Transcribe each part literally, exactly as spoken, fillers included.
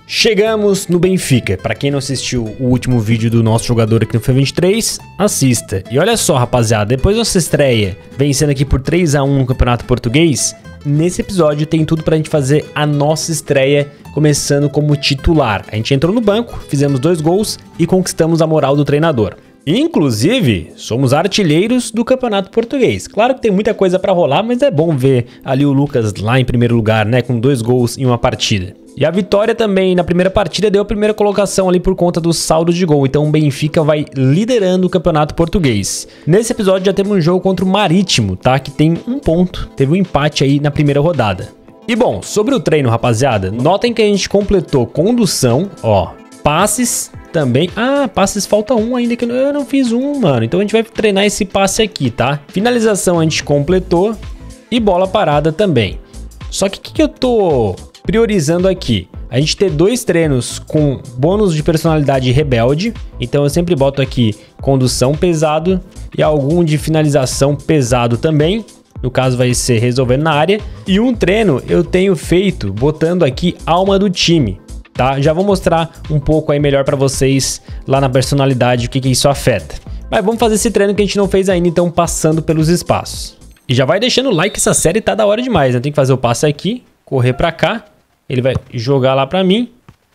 Chegamos no Benfica. Para quem não assistiu o último vídeo do nosso jogador aqui no FIFA vinte e três, assista. E olha só, rapaziada, depois da nossa estreia, vencendo aqui por três a um no Campeonato Português, nesse episódio tem tudo pra gente fazer a nossa estreia, começando como titular. A gente entrou no banco, fizemos dois gols e conquistamos a moral do treinador. Inclusive, somos artilheiros do Campeonato Português. Claro que tem muita coisa pra rolar, mas é bom ver ali o Lucas lá em primeiro lugar, né, com dois gols em uma partida. E a vitória também na primeira partida deu a primeira colocação ali por conta do saldo de gol. Então o Benfica vai liderando o Campeonato Português. Nesse episódio já temos um jogo contra o Marítimo, tá? Que tem um ponto. Teve um empate aí na primeira rodada. E bom, sobre o treino, rapaziada, notem que a gente completou condução, ó, passes também. Ah, passes falta um ainda, que eu não fiz um, mano. Então a gente vai treinar esse passe aqui, tá? Finalização a gente completou e bola parada também. Só que o que, que eu tô priorizando aqui? A gente ter dois treinos com bônus de personalidade rebelde. Então eu sempre boto aqui condução pesado e algum de finalização pesado também. No caso vai ser resolvendo na área. E um treino eu tenho feito botando aqui alma do time, tá? Já vou mostrar um pouco aí melhor pra vocês lá na personalidade o que, que isso afeta. Mas vamos fazer esse treino que a gente não fez ainda, então passando pelos espaços. E já vai deixando o like, essa série tá da hora demais, né? Tem que fazer o passe aqui, correr pra cá. Ele vai jogar lá pra mim.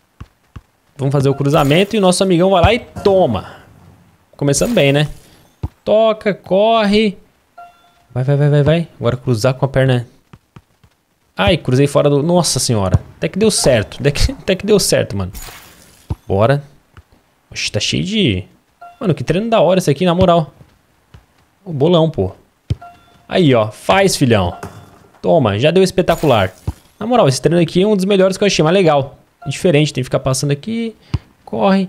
Vamos fazer o cruzamento e o nosso amigão vai lá e toma. Começando bem, né? Toca, corre. Vai, vai, vai, vai, vai. Agora cruzar com a perna. Ai, cruzei fora do... Nossa senhora. Até que deu certo. Até que, até que deu certo, mano. Bora. Oxe, tá cheio de... Mano, que treino da hora esse aqui, na moral. O bolão, pô. Aí, ó. Faz, filhão. Toma, já deu espetacular. Na moral, esse treino aqui é um dos melhores que eu achei, mais legal. Diferente, tem que ficar passando aqui. Corre.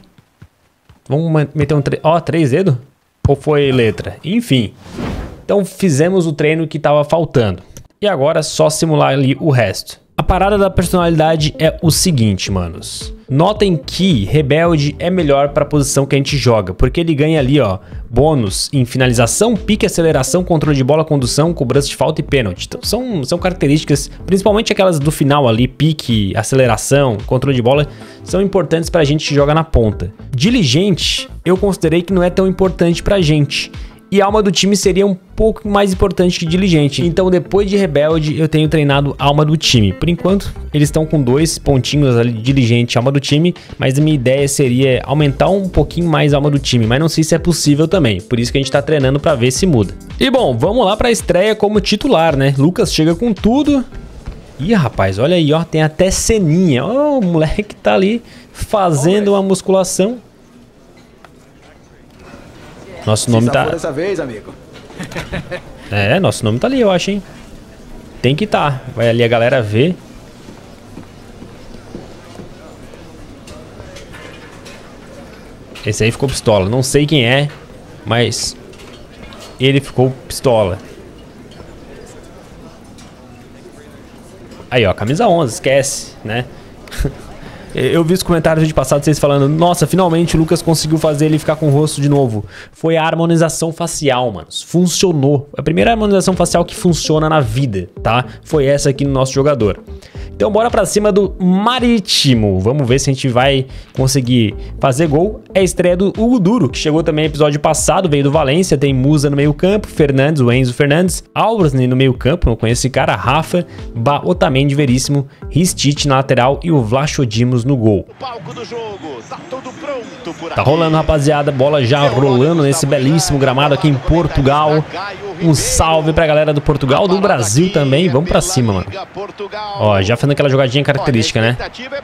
Vamos meter um... Tre... Ó, três dedos? Ou foi letra? Enfim. Então fizemos o treino que tava faltando. E agora é só simular ali o resto. A parada da personalidade é o seguinte, manos. Notem que Rebelde é melhor para a posição que a gente joga, porque ele ganha ali, ó, bônus em finalização, pique, aceleração, controle de bola, condução, cobrança de falta e pênalti. Então são, são características, principalmente aquelas do final ali, pique, aceleração, controle de bola, são importantes para a gente que joga na ponta. Diligente, eu considerei que não é tão importante para a gente. E alma do time seria um pouco mais importante que diligente. Então depois de Rebelde eu tenho treinado alma do time. Por enquanto eles estão com dois pontinhos ali de diligente e alma do time. Mas a minha ideia seria aumentar um pouquinho mais a alma do time. Mas não sei se é possível também. Por isso que a gente tá treinando pra ver se muda. E bom, vamos lá pra estreia como titular, né? Lucas chega com tudo. Ih, rapaz, olha aí, ó. Tem até ceninha. Ó, o moleque tá ali fazendo uma musculação. Nosso nome tá... dessa vez, amigo. É, nosso nome tá ali, eu acho, hein? Tem que tá. Vai ali a galera ver. Esse aí ficou pistola. Não sei quem é, mas ele ficou pistola. Aí, ó, camisa onze, esquece, né? Eu vi os comentários do vídeo passado, vocês falando: nossa, finalmente o Lucas conseguiu fazer ele ficar com o rosto de novo. Foi a harmonização facial, mano. Funcionou. A primeira harmonização facial que funciona na vida, tá? Foi essa aqui no nosso jogador. Então bora pra cima do Marítimo. Vamos ver se a gente vai conseguir fazer gol. É a estreia do Hugo Duro, que chegou também no episódio passado, veio do Valência. Tem Musa no meio campo, Fernandes, o Enzo Fernandes, Albrosny no meio campo, não conheço esse cara, Rafa, Ba, Otamendi, Veríssimo, Ristich na lateral e o Vlachodimos no gol. Tá rolando, rapaziada, bola já rolando nesse belíssimo gramado aqui em Portugal. Um salve pra galera do Portugal, do Brasil também. Vamos pra cima, mano. Ó, já fazendo aquela jogadinha característica, né?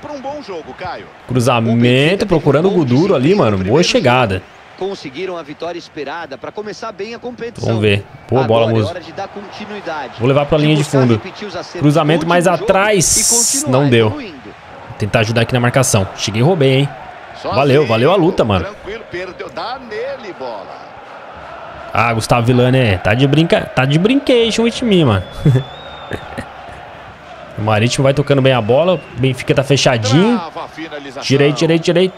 Cruzamento, procurando o Guduro ali, mano. Boa chegada. Conseguiram a vitória esperada para começar bem a competição. Vamos ver. Pô, bola, Musa. Vou levar pra linha de fundo. Cruzamento mais atrás. Não deu. Vou tentar ajudar aqui na marcação. Cheguei e roubei, hein? Valeu, valeu a luta, mano. Ah, Gustavo Villani, tá de brinca... tá de brincation with me, mano. O Marítimo vai tocando bem a bola. O Benfica tá fechadinho. Tirei, tirei, tirei.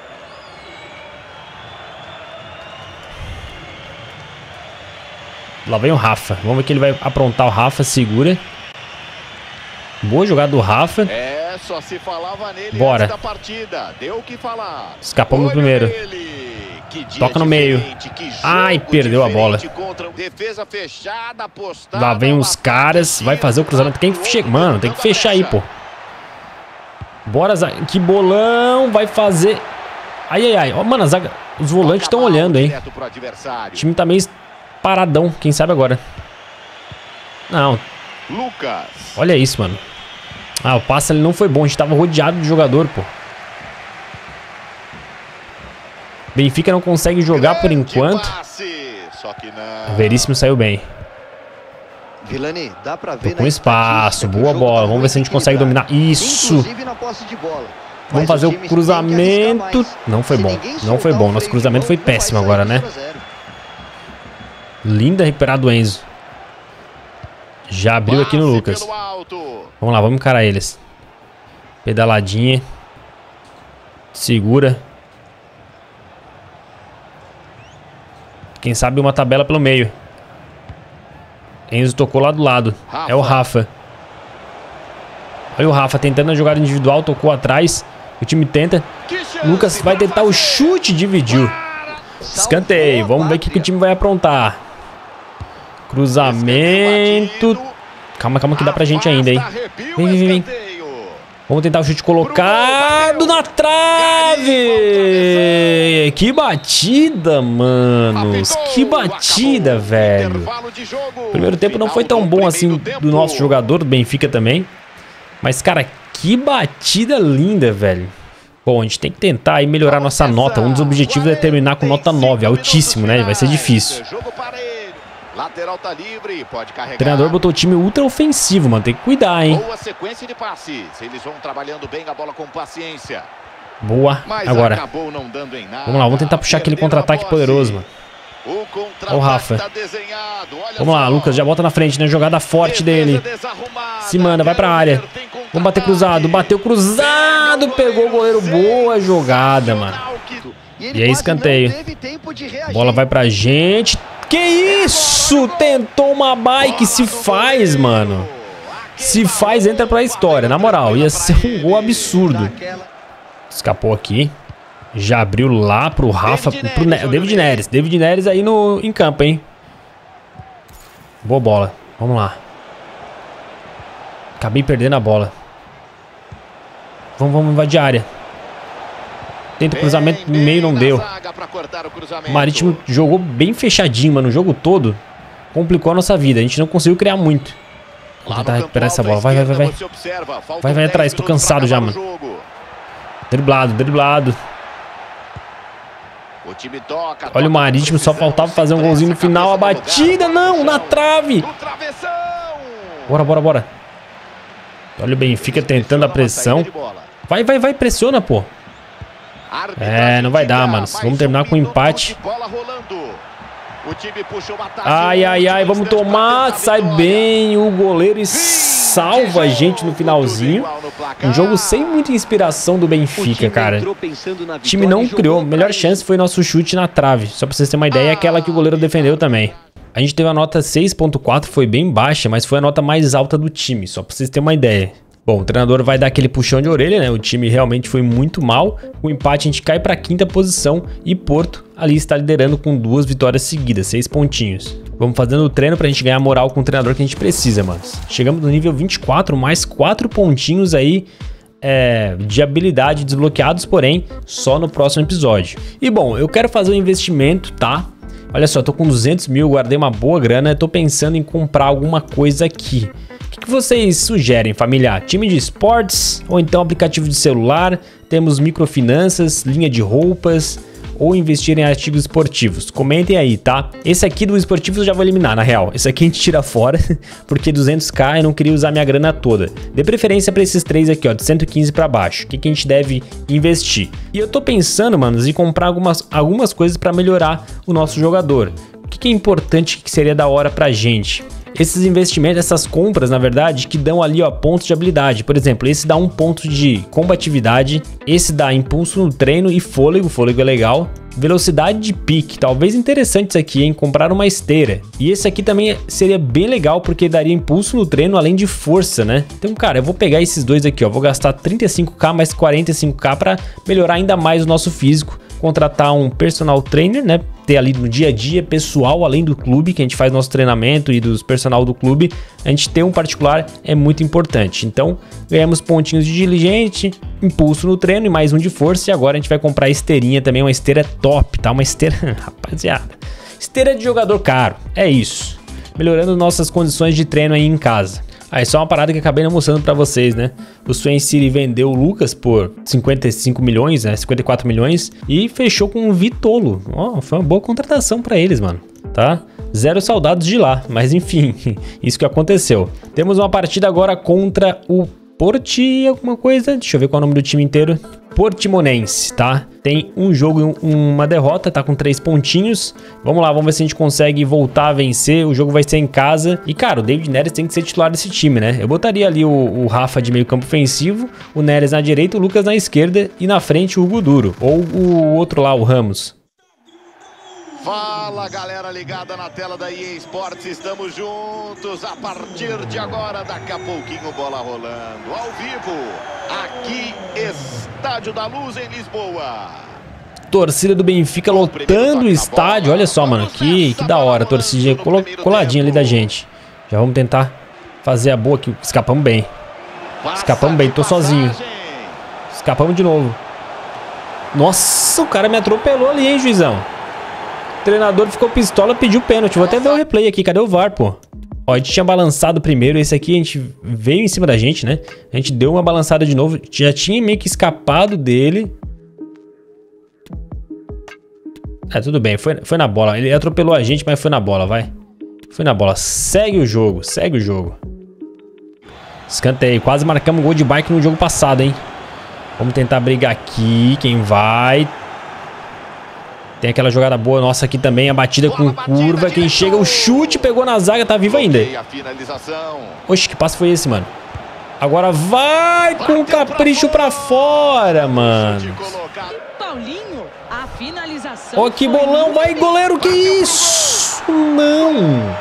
Lá vem o Rafa. Vamos ver que ele vai aprontar. O Rafa segura. Boa jogada do Rafa. É, só se falava nele Bora. antes da partida. Deu o que falar. Escapamos no primeiro. Toca no meio. Ai, perdeu a bola. Defesa fechada, postada, Lá vem os caras. Vai fazer o cruzamento. Quem chega? Mano, tem que fechar aí, pô. Bora, zaga. Que bolão. Vai fazer. Ai, ai, ai. Ó, mano, a zaga. Os volantes estão olhando, hein. O time tá meio paradão. Quem sabe agora. Não. Lucas. Olha isso, mano. Ah, o passe ali não foi bom. A gente tava rodeado de jogador, pô. Benfica não consegue jogar por enquanto. Só que não. O Veríssimo saiu bem. Vilani, dá pra ver Tô com espaço. Boa bola. Vamos ver se a gente consegue dominar. Isso. Vamos fazer o cruzamento. Não foi bom. Não foi bom. Nosso cruzamento foi péssimo agora, né? Linda recuperada do Enzo. Já abriu aqui no Lucas. Vamos lá, vamos encarar eles. Pedaladinha. Segura. Quem sabe uma tabela pelo meio. Enzo tocou lá do lado. É o Rafa. Olha o Rafa tentando a jogada individual. Tocou atrás. O time tenta. Lucas vai tentar o chute. Dividiu. Escanteio. Vamos ver o que, que o time vai aprontar. Cruzamento. Calma, calma que dá pra gente ainda, hein. Vem, vem, vem. Vamos tentar o chute colocado na trave. Que batida, manos. Que batida, velho. Primeiro tempo não foi tão bom assim do nosso jogador, do Benfica também. Mas, cara, que batida linda, velho. Bom, a gente tem que tentar aí melhorar nossa nota. Um dos objetivos é terminar com nota nove, altíssimo, né? Vai ser difícil. Lateral tá livre, pode carregar. O treinador botou o time ultra ofensivo, mano. Tem que cuidar, hein? Boa sequência de passes. Eles vão trabalhando bem a bola com paciência. Boa. Mas agora. acabou não dando em nada. Vamos lá, vamos tentar puxar aquele contra-ataque poderoso, mano. O Olha o Rafa. tá desenhado. Olha vamos lá, só. Lucas, já bota na frente, né? Jogada forte dele. Se manda, vai pra área. Vamos bater cruzado. Bateu cruzado, pegou o goleiro. Boa jogada, mano. E aí, escanteio. Bola vai pra gente. Que isso? Tentou uma bike. Se faz, mano. Se faz, entra pra história. Na moral, ia ser um gol absurdo. Escapou aqui. Já abriu lá pro Rafa. Pro ne David Neres. David Neres aí no, em campo, hein. Boa bola. Vamos lá. Acabei perdendo a bola. Vamos, vamos invadir a área. Tenta o cruzamento no meio, não deu. O Marítimo jogou bem fechadinho, mano, o jogo todo. Complicou a nossa vida, a gente não conseguiu criar muito. Vou tentar recuperar essa bola, vai, vai, vai, vai. Vai, vai atrás, tô cansado já, mano. Driblado, driblado. Olha o Marítimo, só faltava fazer um golzinho no final. A batida, não, na trave. Bora, bora, bora. Olha o Benfica tentando a pressão. Vai, vai, vai, pressiona, pô. É, não vai dar, mano. Vamos terminar com um empate. Ai, ai, ai, vamos tomar. Sai bem o goleiro e salva a gente no finalzinho. Um jogo sem muita inspiração do Benfica, cara. O time não criou. A melhor chance foi nosso chute na trave. Só pra vocês terem uma ideia, é aquela que o goleiro defendeu também. A gente teve a nota seis ponto quatro, foi bem baixa, mas foi a nota mais alta do time. Só pra vocês terem uma ideia. Bom, o treinador vai dar aquele puxão de orelha, né? O time realmente foi muito mal. Com o empate a gente cai para a quinta posição e Porto ali está liderando com duas vitórias seguidas, seis pontinhos. Vamos fazendo o treino pra gente ganhar moral com o treinador que a gente precisa, mano. Chegamos no nível vinte e quatro, mais quatro pontinhos aí é, de habilidade desbloqueados, porém só no próximo episódio. E bom, eu quero fazer um investimento, tá? Olha só, tô com duzentos mil, guardei uma boa grana, tô pensando em comprar alguma coisa aqui. O que vocês sugerem, família? Time de esportes ou então aplicativo de celular? Temos microfinanças, linha de roupas ou investir em artigos esportivos? Comentem aí, tá? Esse aqui do esportivo eu já vou eliminar, na real. Esse aqui a gente tira fora, porque duzentos k eu não queria usar minha grana toda. Dê preferência para esses três aqui, ó, de cento e quinze para baixo. O que, que a gente deve investir? E eu tô pensando, manos, em comprar algumas, algumas coisas para melhorar o nosso jogador. O que, que é importante, que seria da hora pra gente? esses investimentos, essas compras, na verdade, que dão ali, ó, pontos de habilidade. Por exemplo, esse dá um ponto de combatividade, esse dá impulso no treino e fôlego, fôlego é legal. Velocidade de pique, talvez interessante isso aqui, hein? Comprar uma esteira. E esse aqui também seria bem legal, porque daria impulso no treino, além de força, né? Então, cara, eu vou pegar esses dois aqui, ó. Vou gastar trinta e cinco K mais quarenta e cinco K para melhorar ainda mais o nosso físico. Contratar um personal trainer, né? Ter ali no dia a dia, pessoal, além do clube, que a gente faz nosso treinamento e dos personal do clube, a gente ter um particular é muito importante. Então, ganhamos pontinhos de diligente, impulso no treino e mais um de força. E agora a gente vai comprar esteirinha também, uma esteira top, tá? Uma esteira, rapaziada, esteira de jogador caro, é isso. Melhorando nossas condições de treino aí em casa. Aí só uma parada que acabei não mostrando pra vocês, né? O Swansea City vendeu o Lucas por cinquenta e cinco milhões, né? cinquenta e quatro milhões e fechou com o Vitolo. Ó, oh, foi uma boa contratação pra eles, mano, tá? Zero saudades de lá, mas enfim, isso que aconteceu. Temos uma partida agora contra o Porti alguma coisa, deixa eu ver qual é o nome do time inteiro. Portimonense, tá? Tem um jogo e uma derrota, tá com três pontinhos. Vamos lá, vamos ver se a gente consegue voltar a vencer. O jogo vai ser em casa. E, cara, o David Neres tem que ser titular desse time, né? Eu botaria ali o, o Rafa de meio campo ofensivo, o Neres na direita, o Lucas na esquerda e na frente o Hugo Duro. Ou o outro lá, o Ramos. Fala, galera ligada na tela da E A Sports, estamos juntos a partir de agora, daqui a pouquinho bola rolando, ao vivo, aqui Estádio da Luz em Lisboa. Torcida do Benfica lotando o estádio, olha só, mano, que, que da hora, a torcida col coladinha ali da gente. Já vamos tentar fazer a boa aqui, escapamos bem, escapamos bem, tô sozinho, escapamos de novo. Nossa, o cara me atropelou ali, hein, juizão. O treinador ficou pistola, pediu pênalti. Vou até ver o replay aqui. Cadê o V A R, pô? Ó, a gente tinha balançado primeiro. Esse aqui a gente veio em cima da gente, né? A gente deu uma balançada de novo. Já tinha meio que escapado dele. É, tudo bem. Foi, foi na bola. Ele atropelou a gente, mas foi na bola, vai. Foi na bola. Segue o jogo. Segue o jogo. Escanteio. Quase marcamos um gol de bike no jogo passado, hein? Vamos tentar brigar aqui. Quem vai... Tem aquela jogada boa nossa aqui também, a batida com curva. Quem chega, o chute, pegou na zaga, tá vivo ainda. Oxe, que passe foi esse, mano? Agora vai com capricho pra fora, mano. Ó, que bolão, vai goleiro, que isso? Não.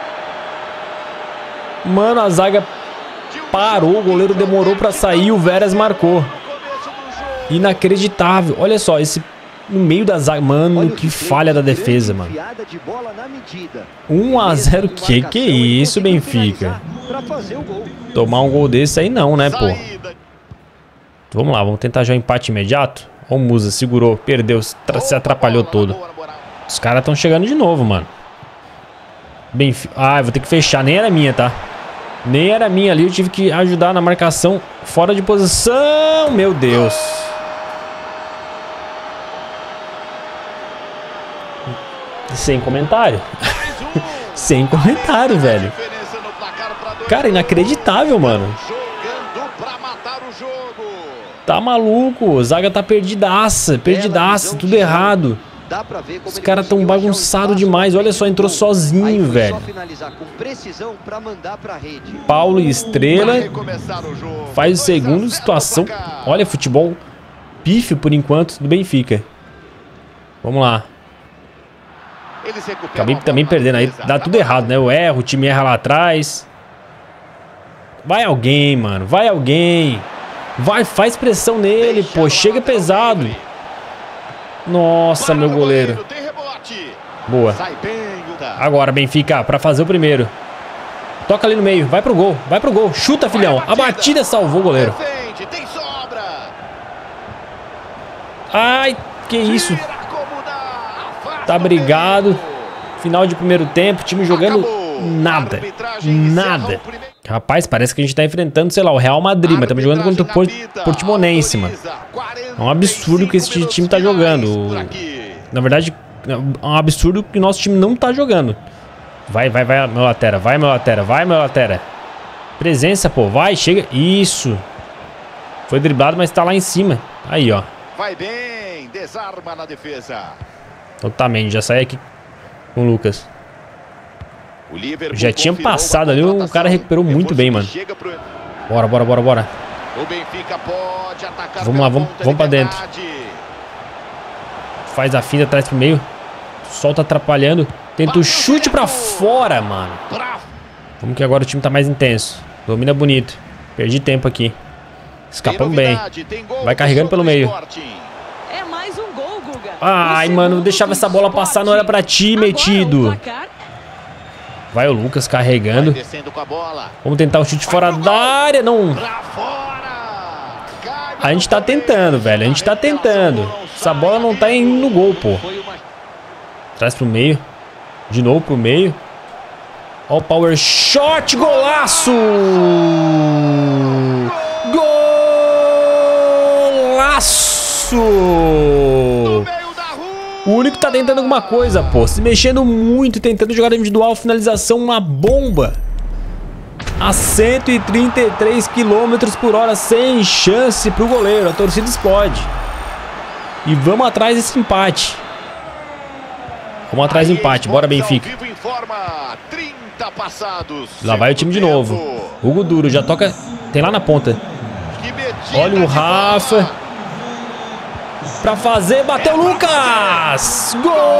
Mano, a zaga parou, o goleiro demorou pra sair, o Veras marcou. Inacreditável, olha só, esse... No meio da zaga, mano, que falha da defesa, mano. um a zero, que que isso, Benfica? Tomar um gol desse aí não, né, pô? Vamos lá, vamos tentar já um empate imediato. Ó, o Musa segurou, perdeu, se atrapalhou todo. Os caras estão chegando de novo, mano. Benfica... Ah, eu vou ter que fechar, nem era minha, tá? Nem era minha ali, eu tive que ajudar na marcação fora de posição, meu Deus. Sem comentário. Sem comentário, velho. Cara, inacreditável, mano. Tá maluco. Zaga tá perdidaça. Perdidaça. Tudo errado. Os caras tão bagunçados demais. Olha só, entrou sozinho, velho. Paulo e Estrela. Faz o segundo. Situação. Olha, futebol pífio por enquanto do Benfica. Vamos lá. Acabei também perdendo aí, dá tudo errado, né? Eu erro, o time erra lá atrás. Vai alguém, mano, vai alguém. Vai, faz pressão nele, pô, chega pesado. Nossa, meu goleiro. Boa. Agora, Benfica, pra fazer o primeiro. Toca ali no meio, vai pro gol, vai pro gol. Chuta, filhão, a batida salvou o goleiro. Ai, que isso. Tá brigado. Final de primeiro tempo, time jogando nada. Nada. Rapaz, parece que a gente tá enfrentando, sei lá, o Real Madrid, mas estamos jogando contra o Portimonense, mano. É um absurdo que esse time tá jogando. Na verdade, é um absurdo que o nosso time não tá jogando. Vai, vai, vai, meu latera, vai, meu latera, vai, meu latera. Presença, pô, vai, chega. Isso. Foi driblado, mas tá lá em cima. Aí, ó. Vai bem, desarma na defesa. Totalmente, já saí aqui com o Lucas. Já tinha passado ali, o cara recuperou muito bem, mano. Bora, bora, bora, bora. Vamos lá, vamos, vamos pra dentro. Faz a finta, traz pro meio. O sol tá atrapalhando. Tenta o chute pra fora, mano. Vamos que agora o time tá mais intenso. Domina bonito. Perdi tempo aqui. Escapamos bem. Vai carregando pelo meio. Ai, mano, deixava essa bola passar, não era pra ti, metido. Vai o Lucas carregando. Vamos tentar o chute fora da área. Não. A gente tá tentando, velho. A gente tá tentando. Essa bola não tá indo no gol, pô. Traz pro meio. De novo pro meio. Ó o power shot. Golaço! Golaço! O único que tá tentando alguma coisa, pô. Se mexendo muito, tentando jogar individual, finalização, uma bomba. A cento e trinta e três quilômetros por hora, sem chance pro goleiro. A torcida explode. E vamos atrás desse empate. Vamos atrás do empate. Bora, Benfica. Lá vai o time de novo. Hugo Duro já toca. Tem lá na ponta. Olha o Rafa. Pra fazer, bateu o Lucas!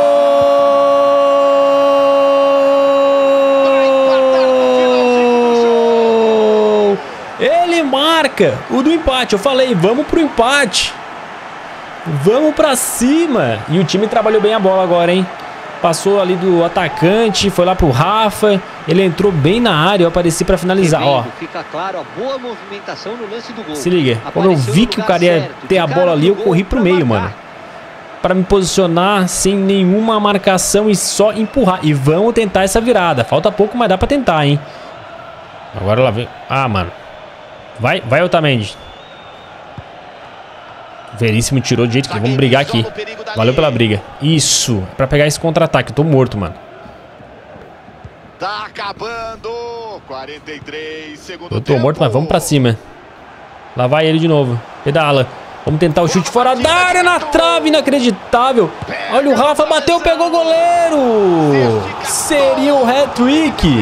Gol! Ele marca o do empate. Eu falei, vamos pro empate. Vamos pra cima. E o time trabalhou bem a bola agora, hein? Passou ali do atacante, foi lá pro Rafa. Ele entrou bem na área, eu apareci pra finalizar, ó. Fica claro a boa movimentação no lance do gol. Se liga, quando eu vi que o cara ia ter a bola ali, eu corri pro meio, mano. Pra me posicionar sem nenhuma marcação e só empurrar. E vamos tentar essa virada. Falta pouco, mas dá pra tentar, hein. Agora lá vem. Ah, mano. Vai, vai Otamendi. Veríssimo tirou de jeito que vamos brigar aqui. Valeu pela briga. Isso, pra pegar esse contra-ataque. Eu tô morto, mano. Tá acabando. quarenta e três segundos. Eu tô morto, mas vamos pra cima. Lá vai ele de novo. Pedala. Vamos tentar o chute fora da área, na trave, inacreditável. Olha o Rafa, bateu, pegou o goleiro. Seria o hat-trick.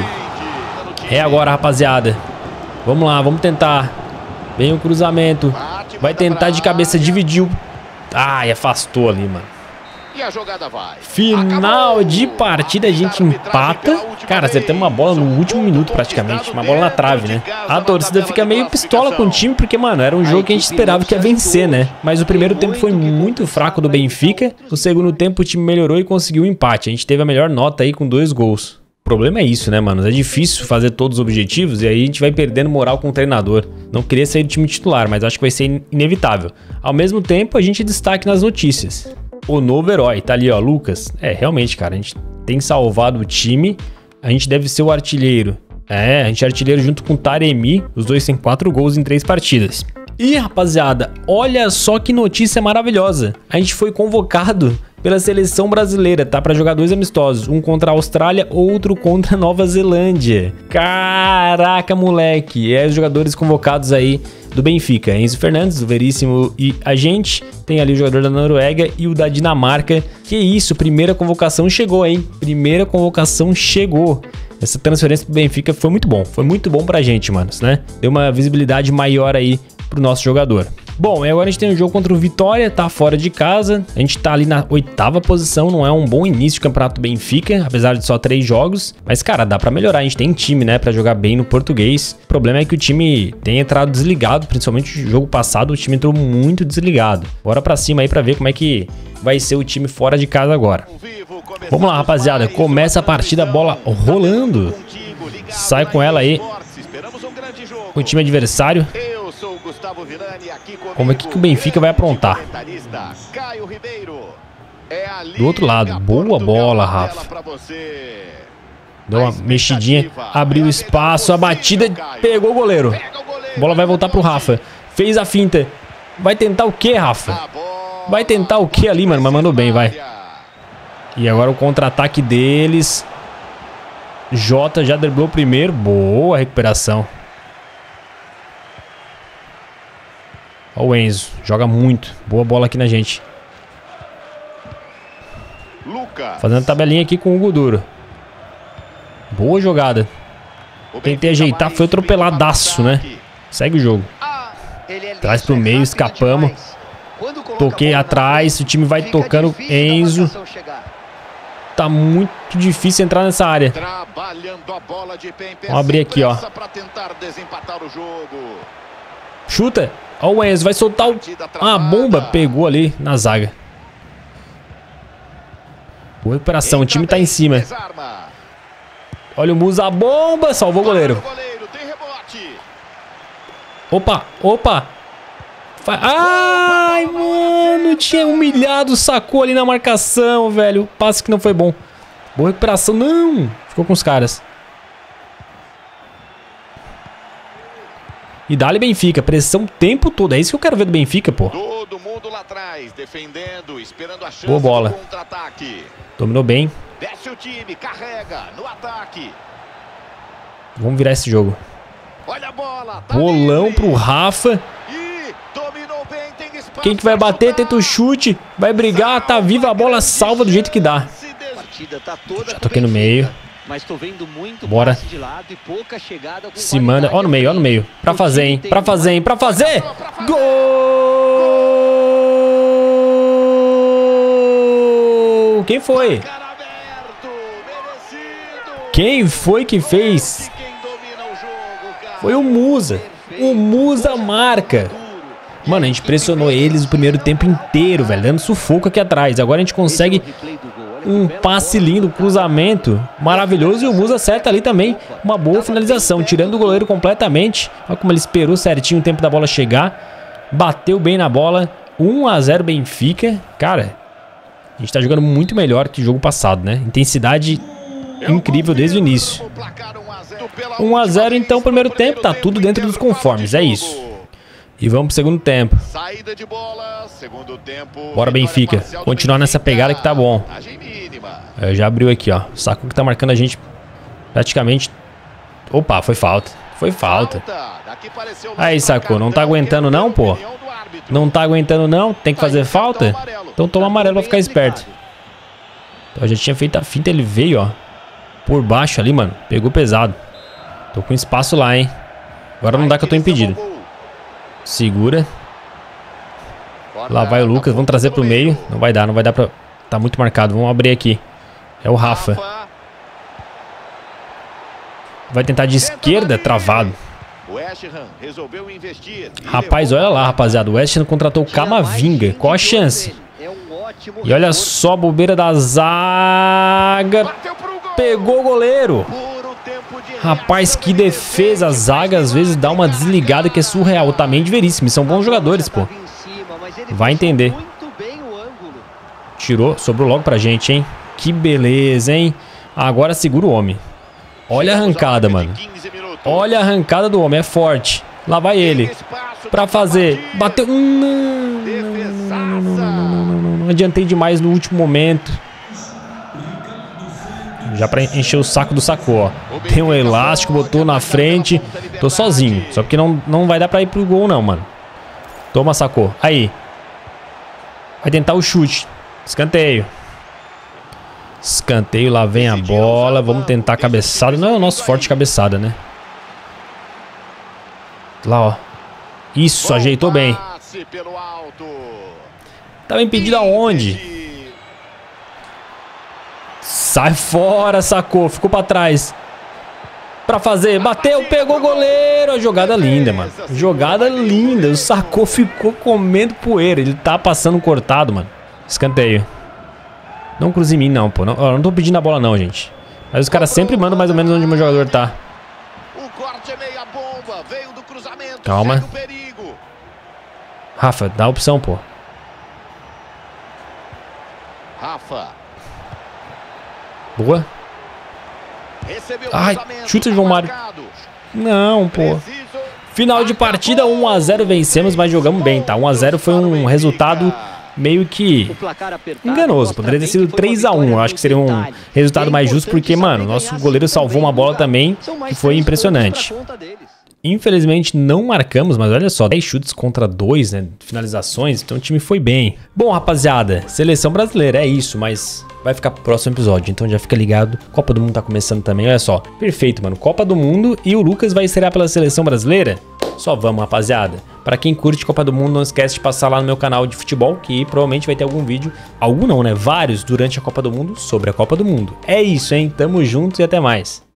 É agora, rapaziada. Vamos lá, vamos tentar. Vem o cruzamento. Vai tentar de cabeça, dividiu. Ai, afastou ali, mano. E a jogada vai. Final de partida, a gente empata. Cara, acertamos uma bola no último minuto praticamente. Uma bola na trave, né? A torcida fica meio pistola com o time, porque, mano, era um jogo que a gente esperava que ia vencer, né? Mas o primeiro tempo foi muito fraco do Benfica. O segundo tempo o time melhorou e conseguiu um empate. A gente teve a melhor nota aí com dois gols. O problema é isso, né, mano? É difícil fazer todos os objetivos e aí a gente vai perdendo moral com o treinador. Não queria sair do time titular, mas acho que vai ser inevitável. Ao mesmo tempo, a gente destaque nas notícias. O novo herói, tá ali, ó, Lucas. É, realmente, cara, a gente tem salvado o time. A gente deve ser o artilheiro. É, a gente é artilheiro junto com o Taremi. Os dois têm quatro gols em três partidas. E, rapaziada, olha só que notícia maravilhosa. A gente foi convocado pela seleção brasileira, tá? Pra jogar dois amistosos. Um contra a Austrália, outro contra a Nova Zelândia. Caraca, moleque. É os jogadores convocados aí do Benfica. Enzo Fernandes, o Veríssimo e a gente. Tem ali o jogador da Noruega e o da Dinamarca. Que isso, primeira convocação chegou, hein? Primeira convocação chegou. Essa transferência pro Benfica foi muito bom. Foi muito bom pra gente, manos, né? Deu uma visibilidade maior aí pro nosso jogador. Bom, e agora a gente tem um jogo contra o Vitória, tá fora de casa. A gente tá ali na oitava posição, não é um bom início do campeonato Benfica, apesar de só três jogos. Mas, cara, dá pra melhorar, a gente tem time, né, pra jogar bem no português. O problema é que o time tem entrado desligado, principalmente no jogo passado, o time entrou muito desligado. Bora pra cima aí pra ver como é que vai ser o time fora de casa agora. Vamos lá, rapaziada, começa a partida, bola rolando. Sai com ela aí. O time adversário. Como é que o Benfica vai aprontar? Do outro lado, boa bola, Rafa. Deu uma mexidinha, abriu espaço, a batida, pegou o goleiro. A bola vai voltar pro Rafa. Fez a finta. Vai tentar o que, Rafa? Vai tentar o que ali, mano? Mas mandou bem, vai. E agora o contra-ataque deles. Jota já driblou primeiro. Boa recuperação. Olha o Enzo, joga muito. Boa bola aqui na gente. Fazendo tabelinha aqui com o Hugo Duro. Boa jogada. Tentei ajeitar, foi atropeladaço, né? Segue o jogo. Traz pro meio, escapamos. Toquei atrás, o time vai tocando. Enzo. Tá muito difícil entrar nessa área. Vamos abrir aqui, ó. Chuta. Ó o Enzo, vai soltar o... Ah, a bomba pegou ali na zaga. Boa recuperação, o time tá em cima. Olha o Musa, a bomba, salvou o goleiro. Opa, opa. Ai, mano, tinha humilhado, sacou ali na marcação, velho. Passe que não foi bom. Boa recuperação, não. Ficou com os caras. E dá-lhe Benfica, pressão o tempo todo. É isso que eu quero ver do Benfica, pô. Todo mundo lá atrás, defendendo, esperando a chance. Boa bola. Do contra-ataque. Dominou bem. Desce o time, carrega no ataque. Vamos virar esse jogo. Olha a bola, tá bolão livre. Pro Rafa. E dominou bem, tem espaço. Quem que vai bater? Tenta o chute. Vai brigar, tá viva a bola, salva do jeito que dá. Já toquei no meio. Mas tô vendo muito bora. Passe de lado e pouca chegada com se manda. Ó no meio, ó no meio. Pra fazer, hein? Pra fazer, hein? Pra fazer! Gol! Quem foi? Quem foi que fez? Foi o Musa. O Musa marca. Mano, a gente pressionou eles o primeiro tempo inteiro, velho. Dando sufoco aqui atrás. Agora a gente consegue um passe lindo, cruzamento maravilhoso. E o Musa acerta ali também uma boa finalização, tirando o goleiro completamente. Olha como ele esperou certinho o tempo da bola chegar. Bateu bem na bola. um a zero Benfica. Cara, a gente tá jogando muito melhor que o jogo passado, né? Intensidade incrível desde o início. um a zero então, primeiro tempo. Tá tudo dentro dos conformes, é isso. E vamos pro segundo tempo. Saída de bola, segundo tempo. Bora, Benfica. Continuar nessa pegada que tá bom. É, já abriu aqui, ó. O Saco que tá marcando a gente praticamente. Opa, foi falta. Foi falta. Aí, Saco, não tá aguentando não, pô? Não tá aguentando não? Tem que fazer falta? Então toma amarelo pra ficar esperto. Então, eu já tinha feito a finta, ele veio, ó. Por baixo ali, mano. Pegou pesado. Tô com espaço lá, hein. Agora não dá que eu tô impedido. Segura. Lá vai o Lucas. Vamos trazer pro meio. Não vai dar, não vai dar pra... Tá muito marcado. Vamos abrir aqui. É o Rafa. Vai tentar de esquerda, travado. Rapaz, olha lá, rapaziada. O West Ham contratou o Camavinga. Qual a chance? E olha só a bobeira da zaga. Pegou o goleiro. Rapaz, que defesa. A zaga às vezes dá uma desligada que é surreal. Também de veríssimo. São bons jogadores, pô. Vai entender. Tirou, sobrou logo pra gente, hein? Que beleza, hein? Agora segura o homem. Olha a arrancada, mano. Olha a arrancada do homem, é forte. Lá vai ele. Pra fazer. Bateu. Não, não, não, não, não, não adiantei demais no último momento. Já pra encher o saco do Saco, ó. Tem um elástico, botou na frente. Tô sozinho. Só porque não, não vai dar pra ir pro gol, não, mano. Toma, Saco. Aí. Vai tentar o chute. Escanteio. Escanteio, lá vem a bola. Vamos tentar a cabeçada. Não é o nosso forte cabeçada, né? Lá, ó. Isso, ajeitou bem. Tava impedido aonde? Sai fora, Sacou. Ficou pra trás. Pra fazer. Bateu, pegou o goleiro. A jogada linda, mano. Jogada linda. O Sacou ficou comendo poeira. Ele tá passando cortado, mano. Escanteio. Não cruze em mim, não, pô. Não, ó, não tô pedindo a bola, não, gente. Mas os caras sempre mandam mais ou menos onde o meu jogador tá. Calma. Rafa, dá a opção, pô. Rafa. Boa. Ai, chuta, João Mário. Não, pô. Final de partida, um a zero vencemos, mas jogamos bem, tá? um a zero foi um resultado meio que enganoso. Poderia ter sido três a um. Eu acho que seria um resultado mais justo, porque, mano, nosso goleiro salvou uma bola também, que foi impressionante. Infelizmente não marcamos, mas olha só, dez chutes contra dois, né? Finalizações, então o time foi bem. Bom, rapaziada, seleção brasileira, é isso, mas vai ficar pro próximo episódio, então já fica ligado. Copa do Mundo tá começando também, olha só. Perfeito, mano, Copa do Mundo e o Lucas vai estrear pela seleção brasileira? Só vamos, rapaziada. Pra quem curte Copa do Mundo, não esquece de passar lá no meu canal de futebol, que provavelmente vai ter algum vídeo, algum não, né? Vários durante a Copa do Mundo sobre a Copa do Mundo. É isso, hein? Tamo junto e até mais.